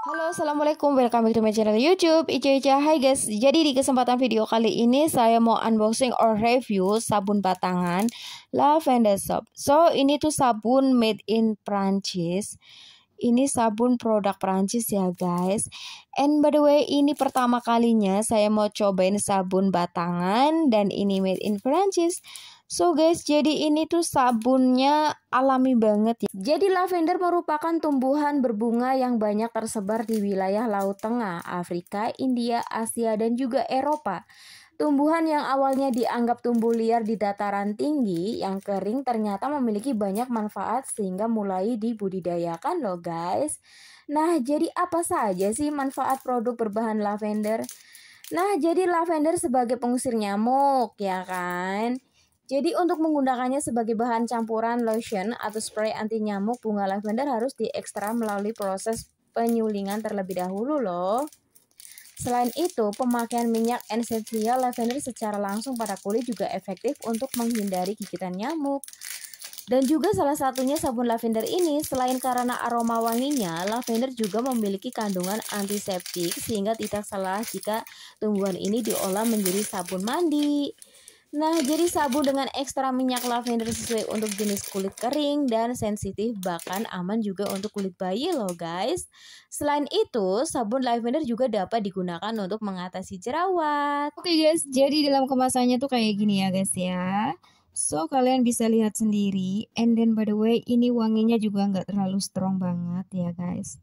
Halo, assalamualaikum, welcome back to my channel YouTube Ica. Hai guys, jadi di kesempatan video kali ini saya mau unboxing or review sabun batangan Lavender Soap. So ini tuh sabun made in Prancis. Ini sabun produk Prancis ya guys. And by the way, ini pertama kalinya saya mau cobain sabun batangan dan ini made in Prancis. So guys, jadi ini tuh sabunnya alami banget ya. Jadi lavender merupakan tumbuhan berbunga yang banyak tersebar di wilayah Laut Tengah, Afrika, India, Asia, dan juga Eropa. Tumbuhan yang awalnya dianggap tumbuh liar di dataran tinggi yang kering ternyata memiliki banyak manfaat sehingga mulai dibudidayakan loh guys. Nah, jadi apa saja sih manfaat produk berbahan lavender? Nah, jadi lavender sebagai pengusir nyamuk ya kan? Jadi untuk menggunakannya sebagai bahan campuran lotion atau spray anti nyamuk, bunga lavender harus diekstrak melalui proses penyulingan terlebih dahulu loh. Selain itu, pemakaian minyak esensial lavender secara langsung pada kulit juga efektif untuk menghindari gigitan nyamuk. Dan juga salah satunya sabun lavender ini, selain karena aroma wanginya, lavender juga memiliki kandungan antiseptik sehingga tidak salah jika tumbuhan ini diolah menjadi sabun mandi. Nah, jadi sabun dengan ekstra minyak lavender sesuai untuk jenis kulit kering dan sensitif, bahkan aman juga untuk kulit bayi loh guys. Selain itu, sabun lavender juga dapat digunakan untuk mengatasi jerawat. Oke guys, jadi dalam kemasannya tuh kayak gini ya guys ya. So, kalian bisa lihat sendiri. And then by the way, ini wanginya juga nggak terlalu strong banget ya guys.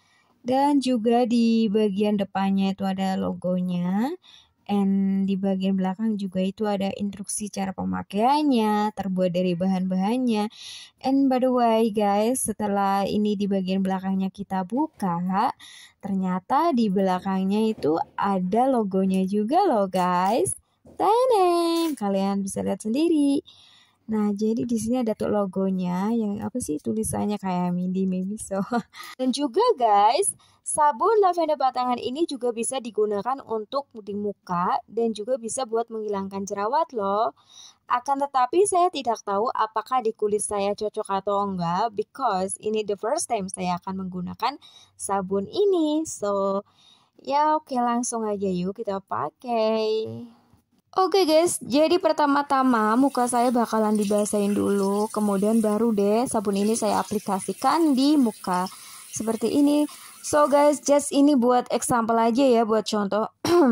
Dan juga di bagian depannya itu ada logonya. And di bagian belakang juga itu ada instruksi cara pemakaiannya, terbuat dari bahan-bahannya. And by the way guys, setelah ini di bagian belakangnya kita buka, ternyata di belakangnya itu ada logonya juga loh guys. Teneng, kalian bisa lihat sendiri. Nah, jadi di sini ada tuh logonya yang apa sih tulisannya kayak Mindy Mimiso. Dan juga guys, sabun lavender batangan ini juga bisa digunakan untuk di muka dan juga bisa buat menghilangkan jerawat loh. Akan tetapi saya tidak tahu apakah di kulit saya cocok atau enggak, because ini the first time saya akan menggunakan sabun ini. So, ya oke, langsung aja yuk kita pakai. Oke guys, jadi pertama-tama muka saya bakalan dibasahin dulu, kemudian baru deh sabun ini saya aplikasikan di muka seperti ini. So guys, just ini buat example aja ya, buat contoh.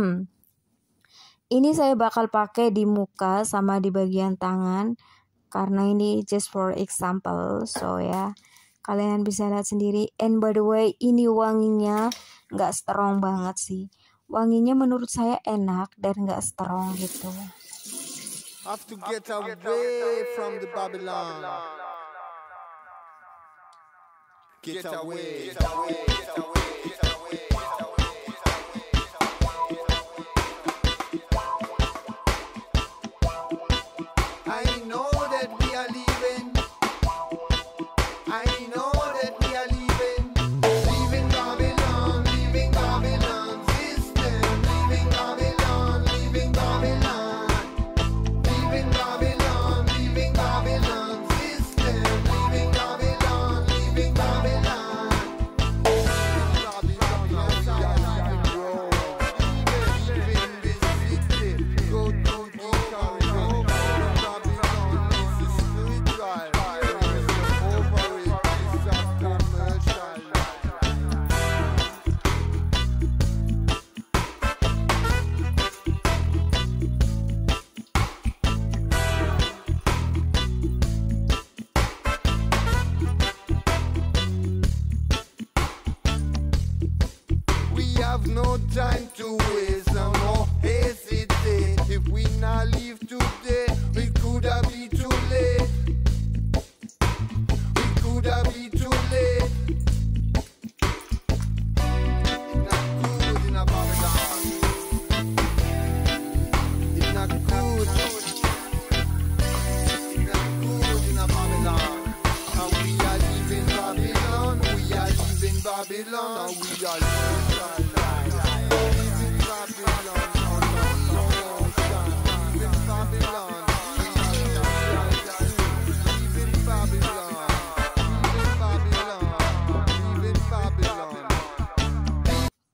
Ini saya bakal pakai di muka sama di bagian tangan, karena ini just for example. So ya, kalian bisa lihat sendiri. And by the way, ini wanginya nggak strong banget sih. Wanginya menurut saya enak dan gak strong gitu. Have to get away from the Babylon. Get away. I know that we are leaving. I know that we are leaving. Leaving Babylon, leaving Babylon. Leaving Babylon, leaving Babylon, leaving Babylon, leaving Babylon system, leaving Babylon, leaving Babylon. Leaving this city, go to the corridor. Babylon is spiritual, over it is a commercial. We have no time to waste, no hesitate. If we not leave today, it could have been too late. It could have been too late. It's not good in a Babylon. It's not good. It's not good in a Babylon. And we are leaving Babylon. We are leaving Babylon. And we are leaving Babylon. Leaving Babylon. Leaving Babylon.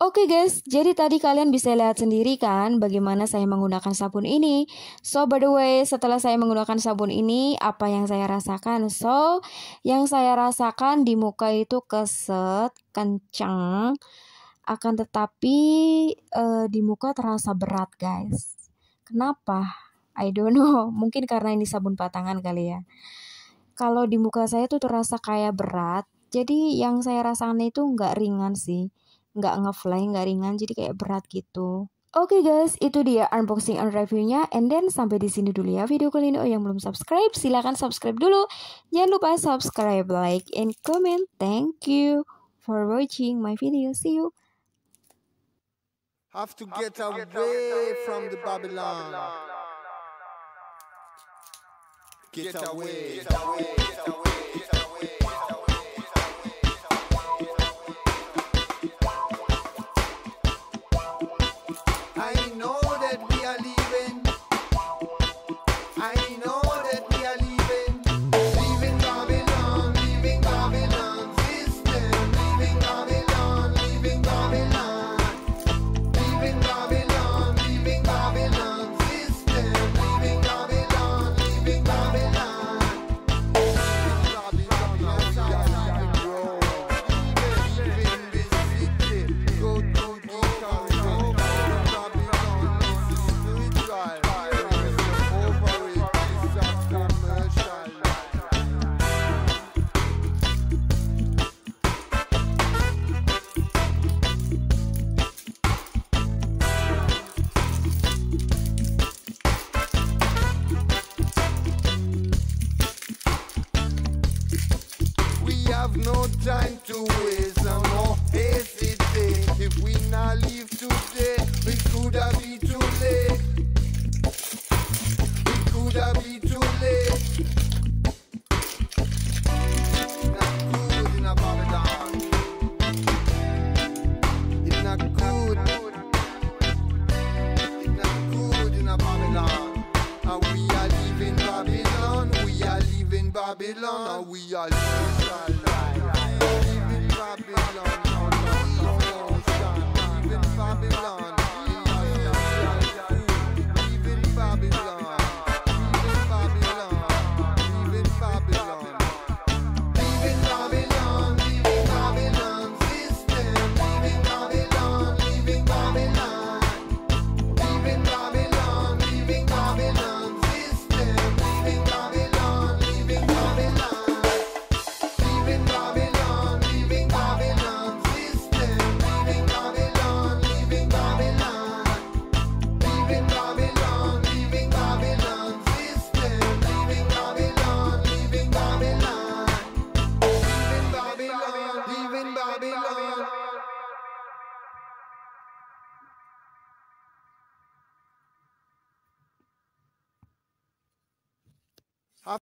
Oke guys, jadi tadi kalian bisa lihat sendiri kan bagaimana saya menggunakan sabun ini. So by the way, setelah saya menggunakan sabun ini, apa yang saya rasakan? So, yang saya rasakan di muka itu keset, kencang, akan tetapi di muka terasa berat guys. Kenapa? I don't know, mungkin karena ini sabun batangan kali ya. Kalau di muka saya tuh terasa kayak berat, jadi yang saya rasakan itu nggak ringan sih. Nggak ngefly, nggak ringan, jadi kayak berat gitu. Oke guys, itu dia unboxing and reviewnya. And then sampai di sini dulu ya video kali ini. Oh, yang belum subscribe, silahkan subscribe dulu. Jangan lupa subscribe, like, and comment. Thank you for watching my video. See you. Have to get away from the Babylon. Get away. Get away. Get away. No time to waste and no hesitate. If we not leave today, we could have be too late. We could have be too late. Not good in a Babylon. It's not good. It's not good in a Babylon. And we are leaving Babylon. We are leaving Babylon. And we are leaving Babylon. Babylon.